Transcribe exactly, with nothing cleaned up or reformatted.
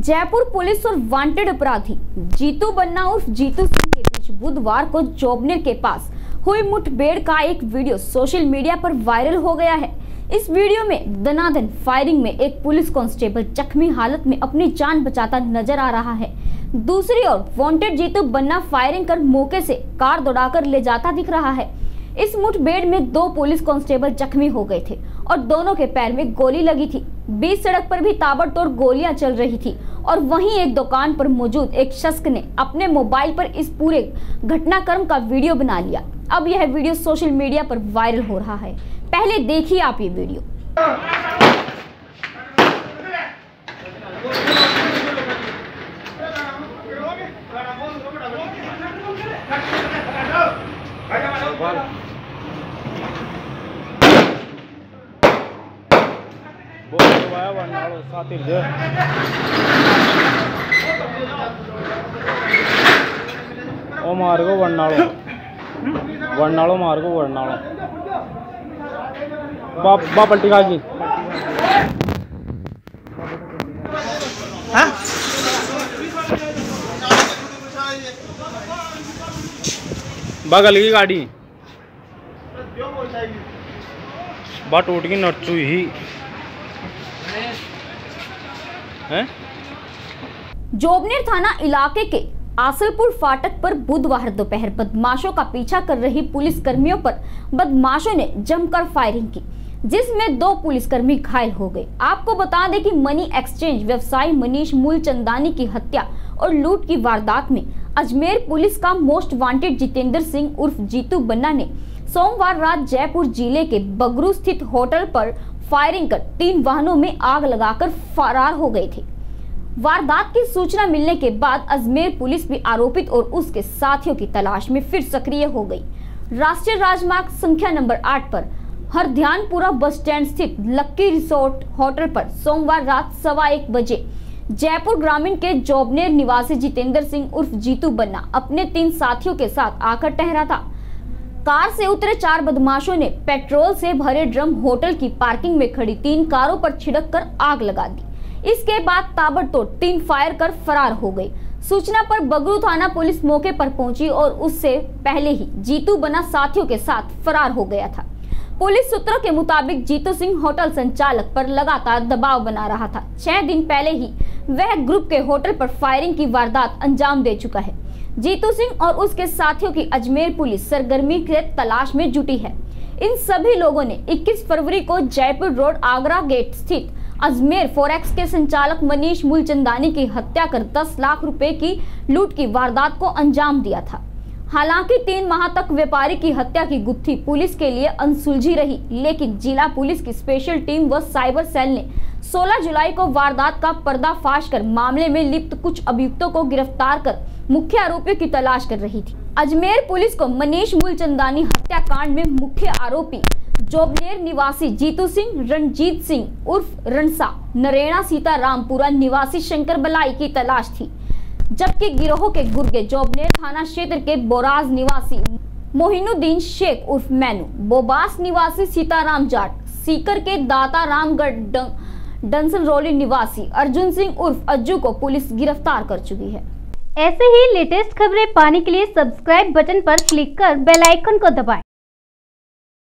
Jaipur police और wanted अपराधी जीतू बन्ना उर्फ जीतू सिंह के बीच बुधवार को जोबनेर के पास हुई मुठभेड़ का एक वीडियो सोशल मीडिया पर वायरल हो गया है। इस वीडियो में दनादन फायरिंग में एक पुलिस कांस्टेबल जख्मी हालत में अपनी जान बचाता नजर आ रहा है। दूसरी ओर वांटेड जीतू बन्ना फायरिंग कर मौके से कार दौड़ाकर ले जाता दिख रहा है। इस मुठभेड़ में दो पुलिस कांस्टेबल जख्मी हो गए थे और दोनों के पैर में गोली लगी थी। बीच सड़क पर भी ताबड़तोड़ गोलियां चल रही थी और वहीं एक दुकान पर मौजूद एक शख्स ने अपने मोबाइल पर इस पूरे घटनाक्रम का वीडियो बना लिया। अब यह वीडियो सोशल मीडिया पर वायरल हो रहा है। पहले देखिए आप ये वीडियो। ओ मार्गो वन्नालो वन्नालो मार्गो वन्नालो बा बा पलटी काजी हां बगल की गाड़ी बा टूट गई नरचू ही है। जोबनेर थाना इलाके के आसलपुर फाटक पर बुधवार दोपहर बदमाशों का पीछा कर रही पुलिस कर्मियों पर बदमाशों ने जमकर फायरिंग की, जिसमें दो पुलिसकर्मी घायल हो गए। आपको बता दें कि मनी एक्सचेंज व्यवसायी मनीष मूलचंदानी की हत्या और लूट की वारदात में अजमेर पुलिस का मोस्ट वांटेड जितेंद्र सिंह उर्फ जीतू बन्ना ने सोमवार रात जयपुर जिले के बगरू स्थित होटल पर फायरिंग कर तीन वाहनों में आग लगाकर फरार हो गए थे। वारदात की सूचना मिलने के बाद अजमेर पुलिस भी आरोपित और उसके साथियों की तलाश में फिर सक्रिय हो गई। राष्ट्रीय राजमार्ग संख्या नंबर आठ पर हरध्यानपुरा बस स्टैंड स्थित लक्की रिसोर्ट होटल पर सोमवार रात सवा एक बजे जयपुर ग्रामीण के जोबनेर निवासी जितेंद्र सिंह उर्फ जीतू बन्ना अपने तीन साथियों के साथ आकर ठहरा था। कार से उतरे चार बदमाशों ने पेट्रोल से भरे ड्रम होटल की पार्किंग में खड़ी तीन कारों पर छिड़क कर आग लगा दी। इसके बाद ताबड़तोड़ तीन फायर कर फरार हो गए। सूचना पर बगरू थाना पुलिस मौके पर पहुंची और उससे पहले ही जीतू बन्ना साथियों के साथ फरार हो गया था। पुलिस सूत्रों के मुताबिक जीतू सिंह होटल संचालक पर लगातार दबाव बना रहा था। छह दिन पहले ही वह ग्रुप के होटल पर फायरिंग की वारदात अंजाम दे चुका है। जीतू सिंह और उसके साथियों की अजमेर पुलिस सरगर्मी के तलाश में जुटी है। इन सभी लोगों ने इक्कीस फरवरी को जयपुर रोड आगरा गेट स्थित अजमेर फॉरेक्स के संचालक मनीष मूलचंदानी की हत्या कर दस लाख रुपए की लूट की वारदात को अंजाम दिया था। हालांकि तीन माह तक व्यापारी की हत्या की गुत्थी पुलिस के लिए अनसुलझी रही, लेकिन जिला पुलिस की स्पेशल टीम व साइबर सेल ने सोलह जुलाई को वारदात का पर्दाफाश कर मामले में लिप्त कुछ अभियुक्तों को गिरफ्तार कर मुख्य आरोपियों की तलाश कर रही थी। अजमेर पुलिस को मनीष मूलचंदानी हत्याकांड में मुख्य आरोपी जोबनेर निवासी जीतू सिंह, रणजीत सिंह उर्फ रणसा, नरेना सीतारामपुरा निवासी शंकर बलाई की तलाश थी, जबकि गिरोह के गुर्गे जोबनेर थाना क्षेत्र के बोराज निवासी मोहिनुद्दीन शेख उर्फ मैनू, बोबास निवासी सीताराम जाट, सीकर के दाता रामगढ़ डंसनरोली निवासी अर्जुन सिंह उर्फ अज्जू को पुलिस गिरफ्तार कर चुकी है। ऐसे ही लेटेस्ट खबरें पाने के लिए सब्सक्राइब बटन पर क्लिक कर बेल आइकन को दबाएं।